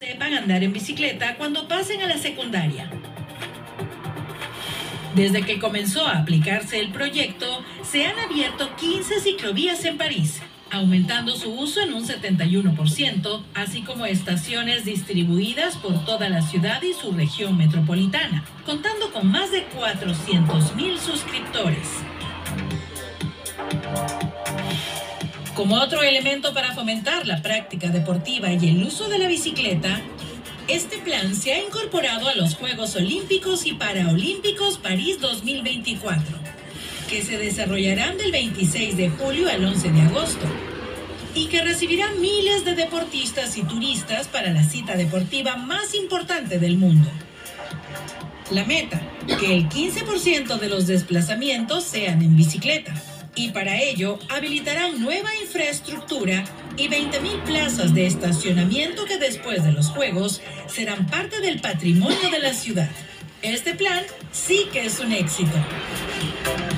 sepan andar en bicicleta cuando pasen a la secundaria. Desde que comenzó a aplicarse el proyecto, se han abierto 15 ciclovías en París, aumentando su uso en un 71%, así como estaciones distribuidas por toda la ciudad y su región metropolitana, contando con más de 400.000 suscriptores. Como otro elemento para fomentar la práctica deportiva y el uso de la bicicleta, este plan se ha incorporado a los Juegos Olímpicos y Paralímpicos París 2024, que se desarrollarán del 26 de julio al 11 de agosto, y que recibirán miles de deportistas y turistas para la cita deportiva más importante del mundo. La meta, que el 15% de los desplazamientos sean en bicicleta. Y para ello habilitarán nueva infraestructura y 20.000 plazas de estacionamiento que después de los Juegos serán parte del patrimonio de la ciudad. Este plan sí que es un éxito.